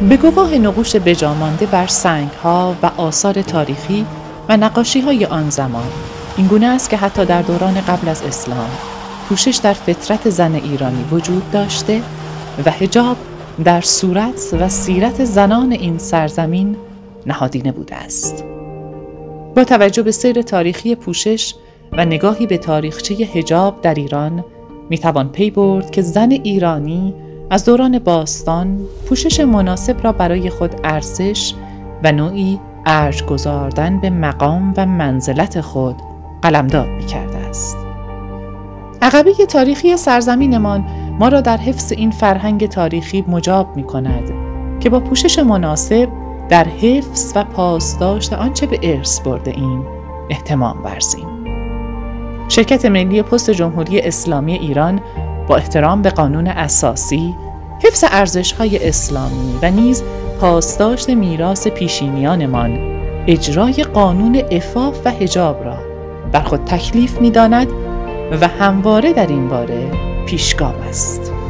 به گواه نقوش بجامانده بر سنگ‌ها و آثار تاریخی و نقاشی‌های آن زمان، این گونه است که حتی در دوران قبل از اسلام پوشش در فطرت زن ایرانی وجود داشته و حجاب در صورت و سیرت زنان این سرزمین نهادینه بوده است. با توجه به سیر تاریخی پوشش و نگاهی به تاریخچه حجاب در ایران میتوان پی برد که زن ایرانی از دوران باستان پوشش مناسب را برای خود ارزش و نوعی ارج گذاردن به مقام و منزلت خود قلمداد می‌کرده است. عقبه تاریخی سرزمینمان ما را در حفظ این فرهنگ تاریخی مجاب می‌کند که با پوشش مناسب در حفظ و پاسداشت آنچه به ارث برده ایم اهتمام ورزیم. شرکت ملی پست جمهوری اسلامی ایران با احترام به قانون اساسی، حفظ ارزش‌های اسلامی و نیز پاسداشت میراث پیشینیانمان، اجرای قانون عفاف و حجاب را بر خود تکلیف می‌داند و همواره در این باره پیشگام است.